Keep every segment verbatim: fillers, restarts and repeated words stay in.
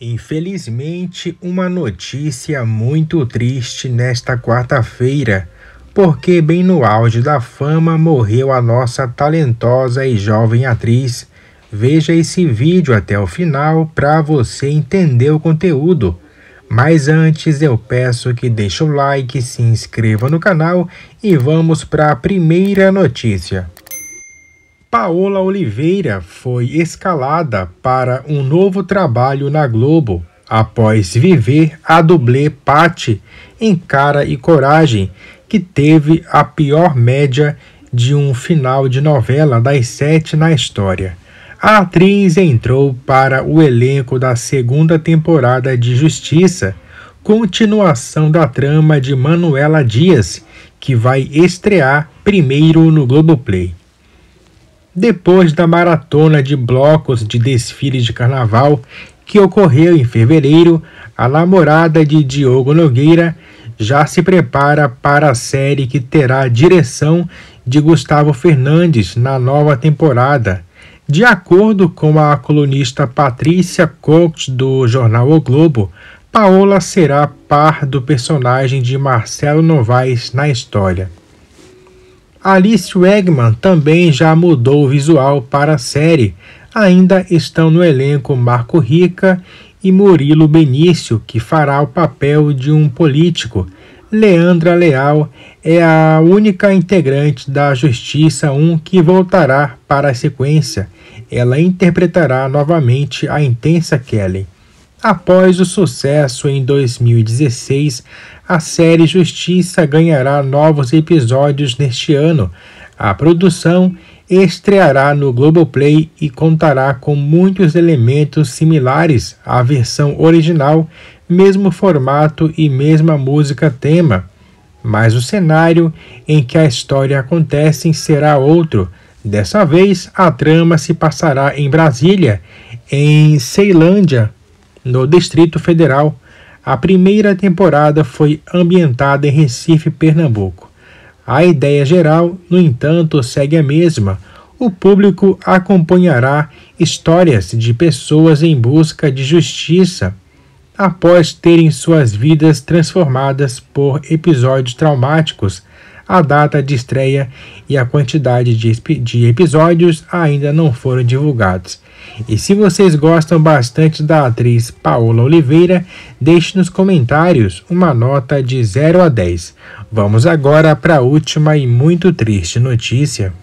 Infelizmente, uma notícia muito triste nesta quarta-feira, porque bem no auge da fama morreu a nossa talentosa e jovem atriz. Veja esse vídeo até o final para você entender o conteúdo. Mas antes eu peço que deixe o like, se inscreva no canal e vamos para a primeira notícia. Paola Oliveira foi escalada para um novo trabalho na Globo, após viver a dublê Paty em Cara e Coragem, que teve a pior média de um final de novela das sete na história. A atriz entrou para o elenco da segunda temporada de Justiça, continuação da trama de Manuela Dias, que vai estrear primeiro no Globoplay. Depois da maratona de blocos de desfile de carnaval que ocorreu em fevereiro, a namorada de Diogo Nogueira já se prepara para a série que terá direção de Gustavo Fernandes na nova temporada. De acordo com a colunista Patrícia Cox do jornal O Globo, Paola será par do personagem de Marcelo Novaes na história. Alice Wegman também já mudou o visual para a série. Ainda estão no elenco Marco Rica e Murilo Benício, que fará o papel de um político. Leandra Leal é a única integrante da Justiça um que voltará para a sequência. Ela interpretará novamente a intensa Kelly. Após o sucesso em dois mil e dezesseis, a série Justiça ganhará novos episódios neste ano. A produção estreará no Globoplay e contará com muitos elementos similares à versão original, mesmo formato e mesma música-tema. Mas o cenário em que a história acontece será outro. Dessa vez, a trama se passará em Brasília, em Ceilândia, no Distrito Federal. A primeira temporada foi ambientada em Recife, Pernambuco. A ideia geral, no entanto, segue a mesma. O público acompanhará histórias de pessoas em busca de justiça após terem suas vidas transformadas por episódios traumáticos. A data de estreia e a quantidade de, de episódios ainda não foram divulgados. E se vocês gostam bastante da atriz Paola Oliveira, deixe nos comentários uma nota de zero a dez. Vamos agora para a última e muito triste notícia.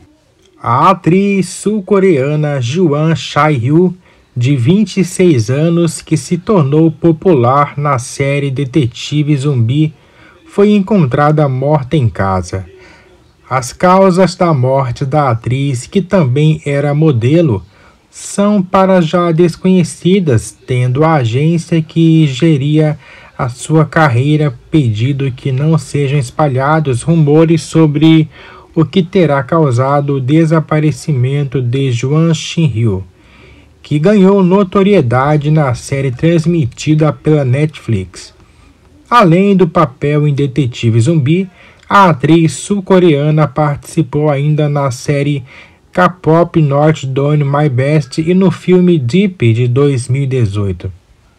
A atriz sul-coreana Jwan Chae-ryu, de vinte e seis anos, que se tornou popular na série Detetive Zumbi, foi encontrada morta em casa. As causas da morte da atriz, que também era modelo, são para já desconhecidas, tendo a agência que geria a sua carreira pedido que não sejam espalhados rumores sobre o que terá causado o desaparecimento de Jwan Chae-ryu, que ganhou notoriedade na série transmitida pela Netflix. Além do papel em Detetive Zumbi, a atriz sul-coreana participou ainda na série K-pop Not Doing My Best e no filme Deep de dois mil e dezoito.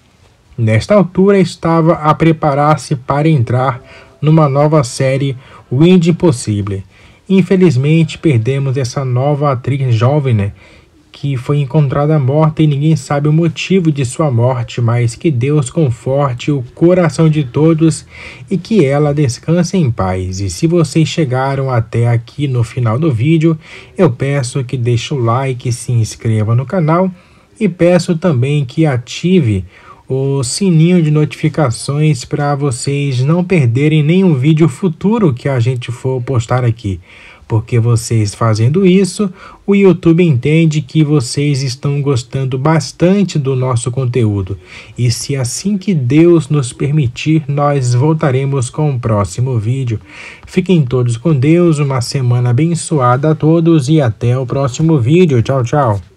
Nesta altura estava a preparar-se para entrar numa nova série Wind Impossible. Infelizmente perdemos essa nova atriz jovem, né, que foi encontrada morta e ninguém sabe o motivo de sua morte, mas que Deus conforte o coração de todos e que ela descanse em paz. E se vocês chegaram até aqui no final do vídeo, eu peço que deixe o like, se inscreva no canal e peço também que ative o sininho de notificações para vocês não perderem nenhum vídeo futuro que a gente for postar aqui. Porque vocês fazendo isso, o YouTube entende que vocês estão gostando bastante do nosso conteúdo. E se assim que Deus nos permitir, nós voltaremos com o próximo vídeo. Fiquem todos com Deus, uma semana abençoada a todos e até o próximo vídeo. Tchau, tchau.